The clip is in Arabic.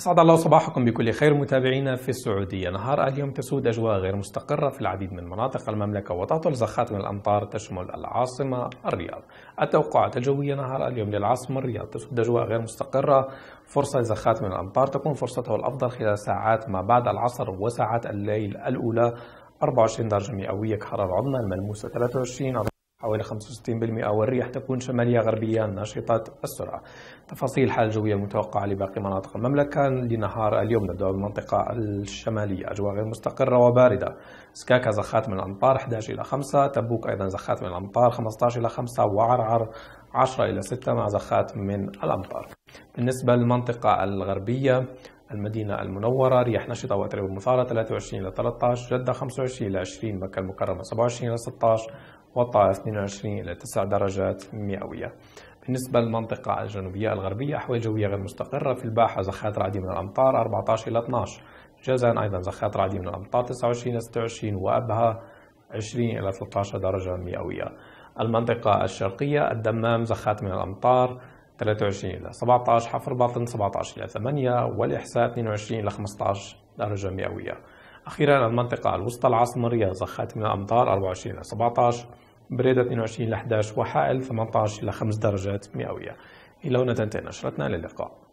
أسعد الله صباحكم بكل خير متابعينا في السعودية. نهار اليوم تسود أجواء غير مستقرة في العديد من مناطق المملكة وتهطل زخات من الأمطار تشمل العاصمة الرياض. التوقعات الجوية نهار اليوم للعاصمة الرياض تسود أجواء غير مستقرة، فرصة لزخات من الأمطار تكون فرصته الأفضل خلال ساعات ما بعد العصر وساعات الليل الأولى. 24 درجة مئوية كحرارة عظمى، الملموسة 23، حوالي 65%، والرياح تكون شمالية غربية ناشطة السرعة. تفاصيل الحالة الجوية المتوقعة لباقي مناطق المملكة لنهار اليوم: نبدأ بالمنطقة الشمالية أجواء غير مستقرة وباردة، سكاكا زخات من الأمطار 11 إلى 5، تبوك أيضا زخات من الأمطار 15 إلى 5، وعرعر 10 إلى 6 مع زخات من الأمطار. بالنسبة للمنطقة الغربية المدينة المنورة رياح نشطة وأتربة مثارة 23 إلى 13، جدة 25 إلى 20، مكة المكرمة 27 إلى 16، والطائف 22 إلى 9 درجات مئوية. بالنسبة للمنطقة الجنوبية الغربية أحوال جوية غير مستقرة، في الباحة زخات رعدية من الأمطار 14 إلى 12، جازان أيضا زخات رعدية من الأمطار 29 إلى 26، وأبها 20 إلى 13 درجة مئوية. المنطقة الشرقية الدمام زخات من الأمطار 23 إلى 17، حفر باطن 17 إلى 8، والإحساء 22 إلى 15 درجة مئوية. أخيرا المنطقة الوسطى العاصمة الرياض زخات من الأمطار 24 إلى 17، بريدة 22 إلى 11، وحائل 18 إلى 5 درجات مئوية. إلى هنا تنتهي نشرتنا، للقاء.